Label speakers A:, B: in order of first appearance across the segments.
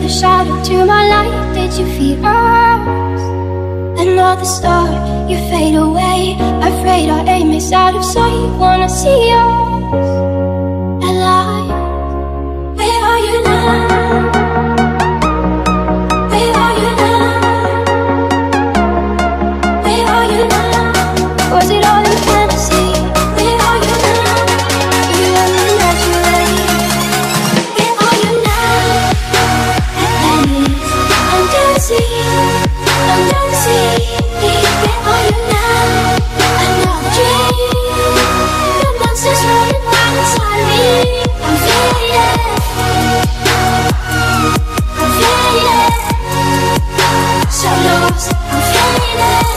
A: a shadow to my light. Did you feel us? Another star, you fade away. Afraid our aim is out of sight. Wanna see us alive. Where are you now? Where are you now? Where are you now? Was it all in fantasy? Where are you now? You only naturally. Where are you now? Atlantis, under the sea, under the sea. Where are you now? Another dream. The monsters running wild inside me. I'm faded. I'm faded. So lost. I'm faded.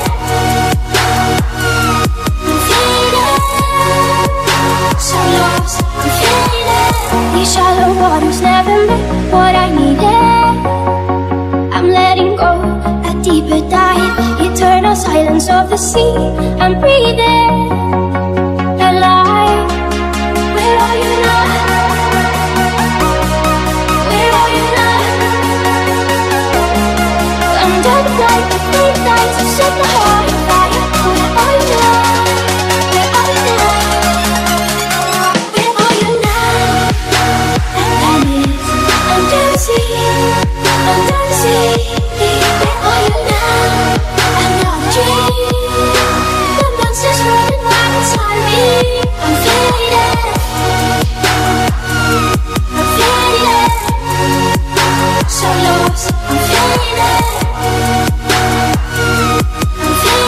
A: I'm faded. So lost. I'm faded. These shallow waters never meant what I needed. I'm letting go. A deeper dive. Eternal silence of the sea. I'm breathing alive. Where are you now? Where are you now? Under the light, the green lights have set my heart on fire. Where are you now? Where are you now? Where are you now? Atlantis, under the sea, under the sea. Where are you now? Another dream. The monsters running wild inside me. I'm faded. I'm faded. So lost. I'm faded. I'm faded.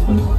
A: you.